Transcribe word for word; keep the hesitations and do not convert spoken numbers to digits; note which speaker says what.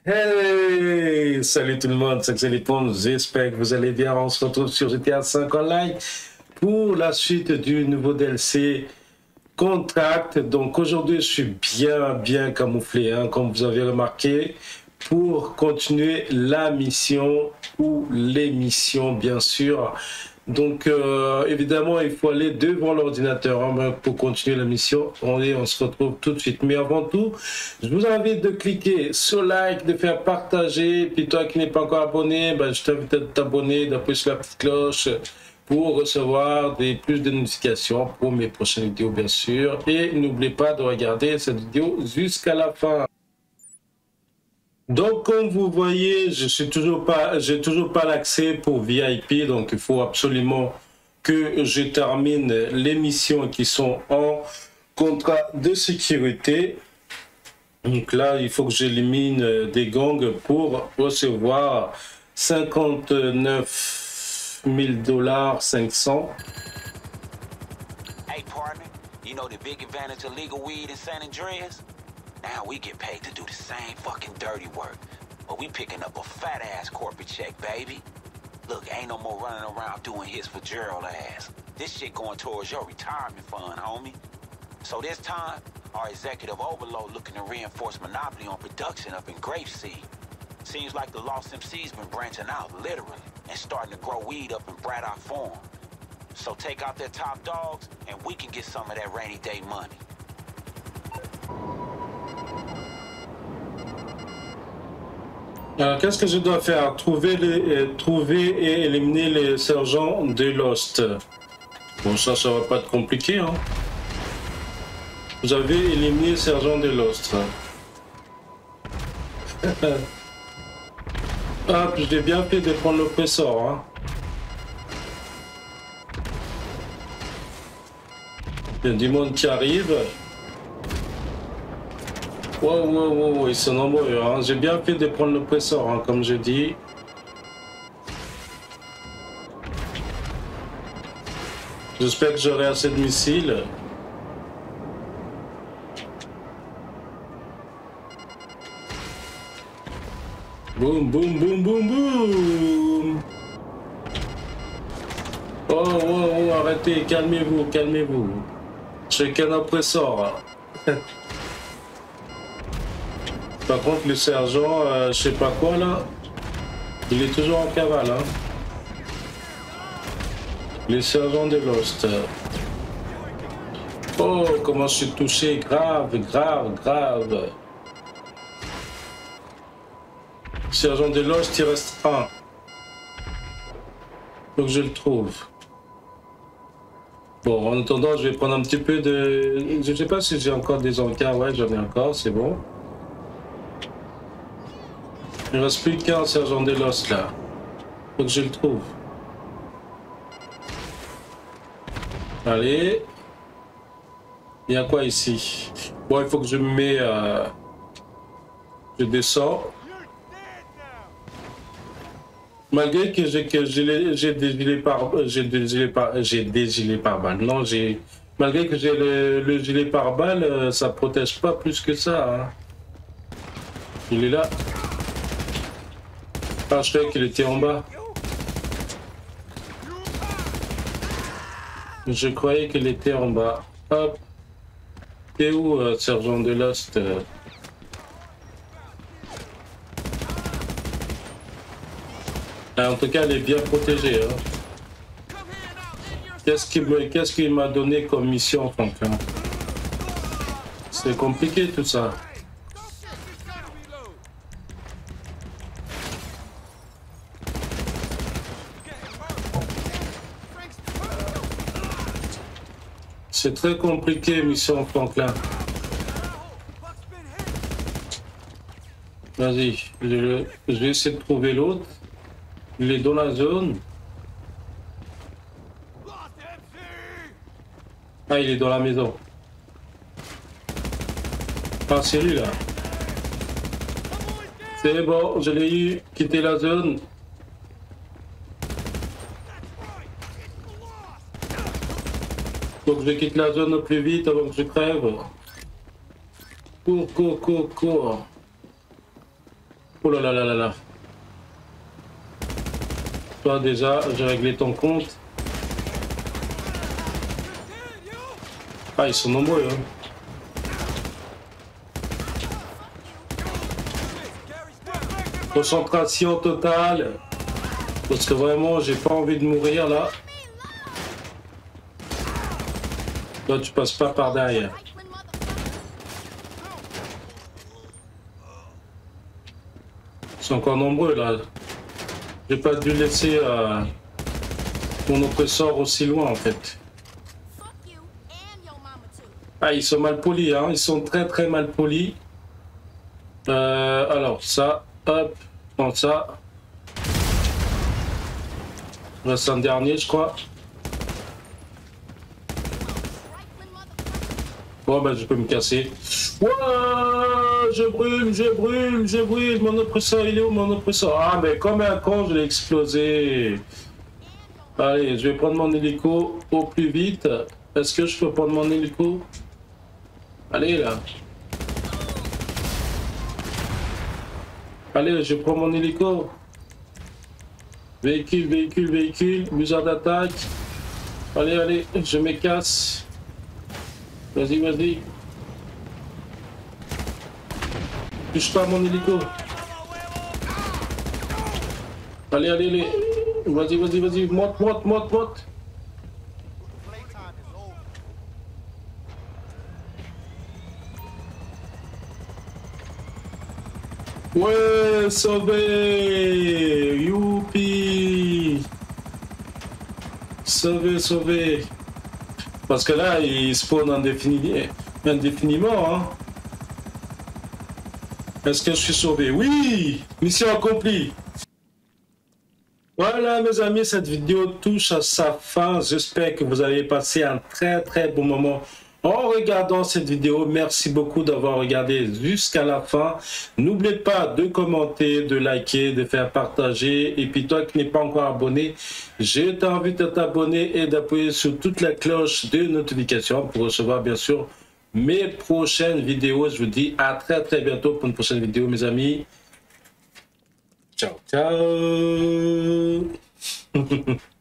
Speaker 1: Hey, salut tout le monde, c'est Xelipon, j'espère que vous allez bien. On se retrouve sur G T A cinq Online pour la suite du nouveau D L C Contract. Donc aujourd'hui, je suis bien, bien camouflé, hein, comme vous avez remarqué, pour continuer la mission ou les missions, bien sûr. Donc euh, évidemment, il faut aller devant l'ordinateur hein, pour continuer la mission. On, est, on se retrouve tout de suite. Mais avant tout, je vous invite de cliquer sur like, de faire partager. Puis toi qui n'es pas encore abonné, ben, je t'invite à t'abonner, d'appuyer sur la petite cloche pour recevoir des, plus de notifications pour mes prochaines vidéos, bien sûr. Et n'oubliez pas de regarder cette vidéo jusqu'à la fin. Donc, comme vous voyez, je suis toujours pas, j'ai toujours pas l'accès pour V I P, donc il faut absolument que je termine les missions qui sont en contrat de sécurité. Donc là, il faut que j'élimine des gangs pour recevoir cinquante-neuf mille dollars cinq cents.
Speaker 2: Hey partner, you know the big advantage of legal weed in San Andreas? Now we get paid to do the same fucking dirty work, but we picking up a fat ass corporate check, baby. Look, ain't no more running around doing hits for Gerald ass. This shit going towards your retirement fund, homie. So this time, our executive overload looking to reinforce monopoly on production up in Grapeseed. Seems like the Lost M C's been branching out, literally, and starting to grow weed up in Braddock Farm. So take out their top dogs, and we can get some of that rainy day money.
Speaker 1: Alors, qu'est-ce que je dois faire? Trouver, les, euh, trouver et éliminer les sergents de Lost. Bon, ça, ça va pas être compliqué. Hein. Vous avez éliminé les sergents de Lost. Ah, j'ai bien fait de prendre l'oppresseur. Hein. Il y a du monde qui arrive. Wow, wow, wow, ils sont nombreux. Hein. J'ai bien fait de prendre l'oppresseur, hein, comme je dis. J'espère que j'aurai assez de missiles. Boum, boum, boum, boum, boum. Oh, oh, oh, arrêtez, calmez-vous, calmez-vous. Je suis qu'un oppresseur. Par contre, le sergent, euh, je sais pas quoi là, il est toujours en cavale. Hein. Le sergent de Lost. Oh, comment je suis touché, grave, grave, grave. Sergent de Lost, il reste un. Faut que je le trouve. Bon, en attendant, je vais prendre un petit peu de... Je sais pas si j'ai encore des encarts. Ouais, j'en ai encore, c'est bon. Il ne reste plus qu'un sergent de Lost là. Faut que je le trouve. Allez. Il y a quoi ici? Bon, il faut que je me mets... Euh... Je descends. Malgré que j'ai que j'ai des gilets par j'ai des gilets par j'ai des gilets par balles. Non, j'ai malgré que j'ai le, le gilet par balle, ça protège pas plus que ça. Hein. Il est là. Ah, je croyais qu'il était en bas. Je croyais qu'il était en bas. Hop. T'es où, euh, sergent de Lost? En tout cas, elle est bien protégée. Hein. Qu'est-ce qu'il me, qu'est-ce qu'il m'a donné comme mission, Franklin? C'est compliqué tout ça. C'est très compliqué, mission Franklin. Vas-y, je, je vais essayer de trouver l'autre. Il est dans la zone. Ah, il est dans la maison. Ah, c'est lui là. C'est bon, je l'ai eu. Quitter la zone. Faut que je quitte la zone au plus vite avant que je crève. Cours, cours, cours, cours. Oh là là là là là. Toi déjà, j'ai réglé ton compte. Ah, ils sont nombreux, hein. Concentration totale. Parce que vraiment, j'ai pas envie de mourir là. Toi, tu passes pas par derrière. Ils sont encore nombreux là. J'ai pas dû laisser euh, mon oppresseur aussi loin en fait. Ah, ils sont mal polis, hein. Ils sont très très mal polis. Euh, alors, ça, hop, prends ça. Il reste un dernier, je crois. Bon, ben, je peux me casser. Ouah, je brûle, je brûle, je brûle. Mon oppresseur, il est où, mon oppresseur? Ah, mais comme un con, je l'ai explosé. Allez, je vais prendre mon hélico au plus vite. Est-ce que je peux prendre mon hélico? Allez, là. Allez, je prends mon hélico. Véhicule, véhicule, véhicule. Musard d'attaque. Allez, allez, je me casse. Vas-y, vas-y. Touche pas à mon hélico. Allez, allez, allez. Vas-y, vas-y, vas-y. Monte, monte, monte, monte. Ouais, sauvé. Youpi. Sauvé, sauvé. Parce que là, il spawn indéfiniment. indéfiniment hein. Est-ce que je suis sauvé? Oui. Mission accomplie. Voilà mes amis, cette vidéo touche à sa fin. J'espère que vous avez passé un très très bon moment en regardant cette vidéo. Merci beaucoup d'avoir regardé jusqu'à la fin. N'oubliez pas de commenter, de liker, de faire partager. Et puis toi qui n'es pas encore abonné, je t'invite à t'abonner et d'appuyer sur toute la cloche de notification pour recevoir bien sûr mes prochaines vidéos. Je vous dis à très très bientôt pour une prochaine vidéo mes amis. Ciao, ciao.